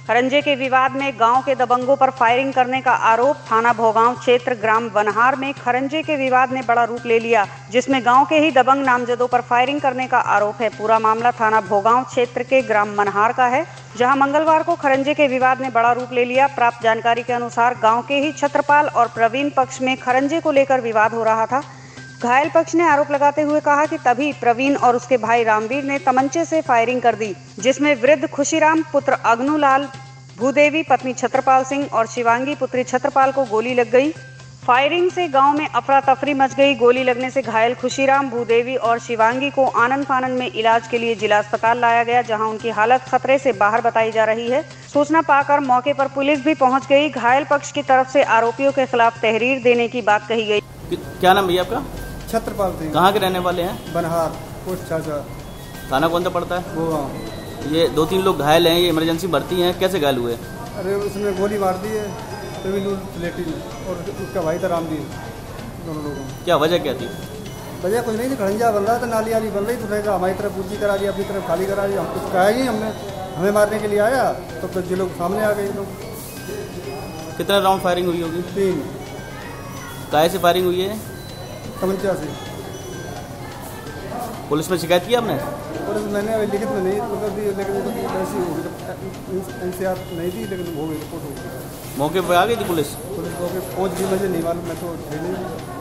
खरंजे के विवाद में गांव के दबंगों पर फायरिंग करने का आरोप। थाना भोगांव क्षेत्र ग्राम बनहार में खरंजे के विवाद ने बड़ा रूप ले लिया, जिसमें गांव के ही दबंग नामजदों पर फायरिंग करने का आरोप है। पूरा मामला थाना भोगांव क्षेत्र के ग्राम बनहार का है, जहां मंगलवार को खरंजे के विवाद ने बड़ा रूप ले लिया। प्राप्त जानकारी के अनुसार गाँव के ही छत्रपाल और प्रवीण पक्ष में खरंजे को लेकर विवाद हो रहा था। घायल पक्ष ने आरोप लगाते हुए कहा कि तभी प्रवीण और उसके भाई रामवीर ने तमंचे से फायरिंग कर दी, जिसमें वृद्ध खुशीराम पुत्र अग्नुलाल, भूदेवी पत्नी छत्रपाल सिंह और शिवांगी पुत्री छत्रपाल को गोली लग गई। फायरिंग से गांव में अफरा तफरी मच गई। गोली लगने से घायल खुशीराम, भूदेवी और शिवांगी को आनन फानन में इलाज के लिए जिला अस्पताल लाया गया, जहां उनकी हालत खतरे से बाहर बताई जा रही है। सूचना पाकर मौके पर पुलिस भी पहुंच गई। घायल पक्ष की तरफ से आरोपियों के खिलाफ तहरीर देने की बात कही गई। क्या नाम भैया आपका? छत्रपाल सिंह। कहाँ के रहने वाले हैं? बनहार पोस्ट छाछा। थाना कौन सा पड़ता है? वो ये 2-3 लोग घायल हैं, ये इमरजेंसी भर्ती हैं, कैसे घायल हुए? अरे उसने गोली मार दी है प्लेटी में, और उसका भाई था रामवीर, दोनों लोगों में। क्या वजह क्या थी? वजह कुछ नहीं थी, खड़ंजा बन रहा था, नाली वाली बन रही तो हमारी तरफ पूजी करा दी, अपनी तरफ खाली करा दी। हम कुछ कहा ही, हमने हमें मारने के लिए आया तो फिर ये लोग सामने आ गए। लोग कितना राउंड फायरिंग हुई होगी? 3। काहे से फायरिंग हुई है? तमंचा से। पुलिस में शिकायत की आपने? पुलिस मैंने अभी लिखित में नहीं, लेकिन ऐसी हो गई, एनसीआर नहीं थी, लेकिन हो गई, रिपोर्ट हो गई। मौके पर आ गई थी पुलिस? पुलिस मौके पहुँच गई, मुझे नहीं मालूम, मैं तो नहीं।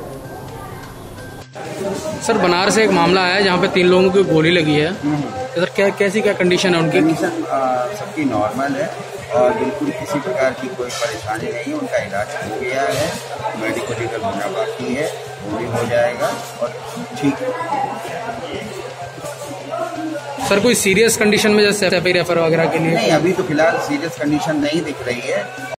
सर बनारस से एक मामला आया जहाँ पे 3 लोगों की गोली लगी है। सर कैसी कंडीशन है उनकी? कंडीशन सबकी नॉर्मल है और बिल्कुल किसी प्रकार की कोई परेशानी नहीं है। उनका इलाज हो गया है, मेडिकल लीगल होना बाकी है, वो भी हो जाएगा और ठीक है। सर कोई सीरियस कंडीशन में जैसे रेफर वगैरह के लिए? नहीं, अभी तो फिलहाल सीरियस कंडीशन नहीं दिख रही है।